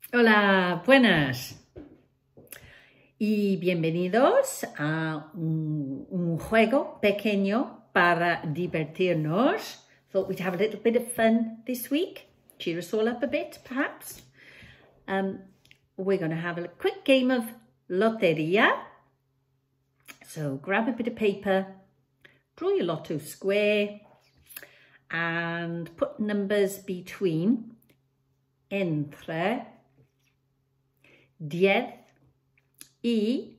Hola, buenas y bienvenidos a un juego pequeño para divertirnos. Thought we'd have a little bit of fun this week, cheer us all up a bit perhaps. We're going to have a quick game of loteria. So grab a bit of paper, draw your lotto square and put numbers between entre 10 y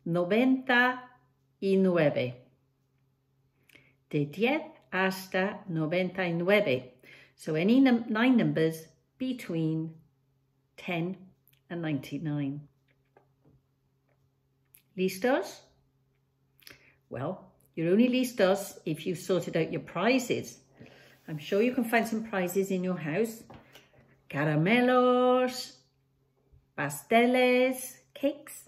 99. De 10 hasta 99. So any 9 numbers between 10 and 99. ¿Listos? Well, you're only listos if you've sorted out your prizes. I'm sure you can find some prizes in your house. Caramelos, pasteles, cakes,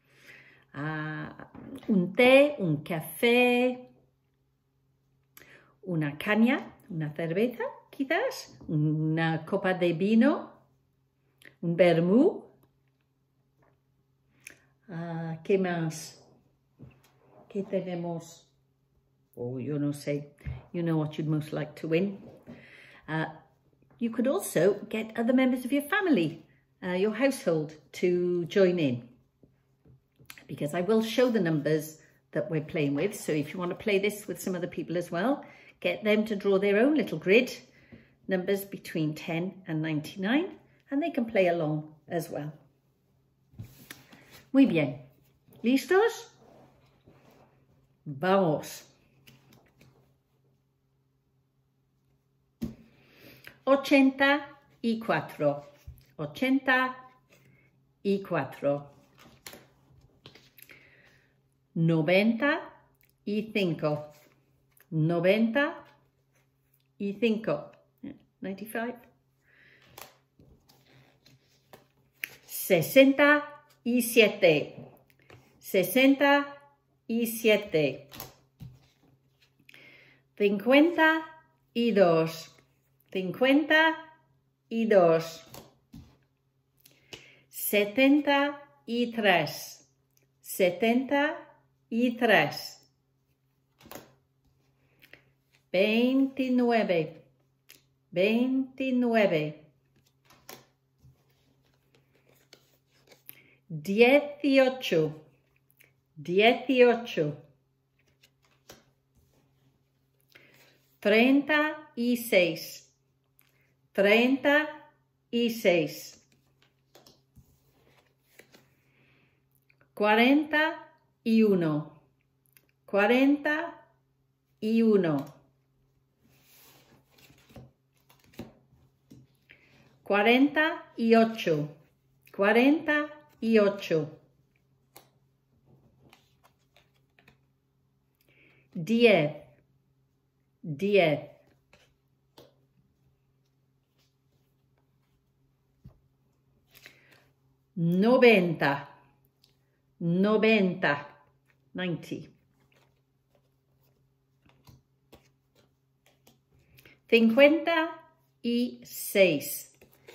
un té, un café, una caña, una cerveza, quizás, una copa de vino, un vermú. ¿Qué más? ¿Qué tenemos? Oh, yo no sé. You know what you'd most like to win. You could also get other members of your family, your household, to join in, because I will show the numbers that we're playing with. So if you want to play this with some other people as well, get them to draw their own little grid, numbers between 10 and 99, and they can play along as well. Muy bien. ¿Listos? Vamos. 84. 84. 95. 95. 95. 67. 67. 52. 52. 73. 73. 29. 29. 18. 18. 36. 36. 41. 41. 48. 48. 10. 10. 90. 90. 90. 56.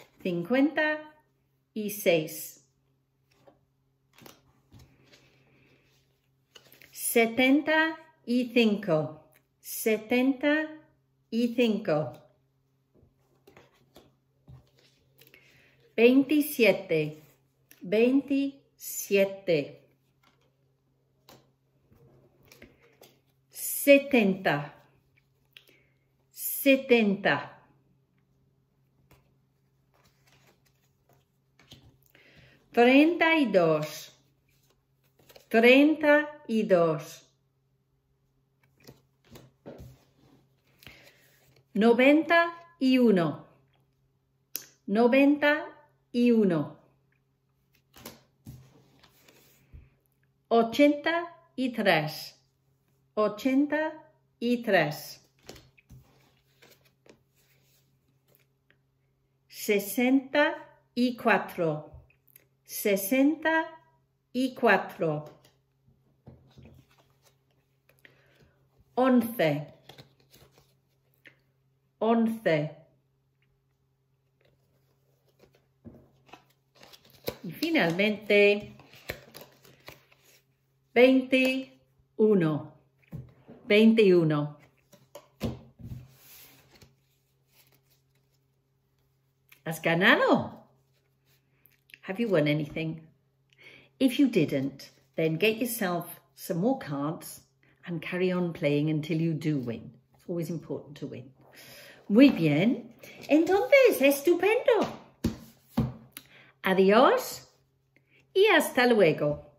56. 75. 75. 27. 27. 70. 70. 32. 32. 91. 91. 83. 83. 64. 64. 11. 11. Y finalmente, 21. 21. ¿Has ganado? Have you won anything? If you didn't, then get yourself some more cards and carry on playing until you do win. It's always important to win. Muy bien. Entonces, estupendo. Adiós y hasta luego.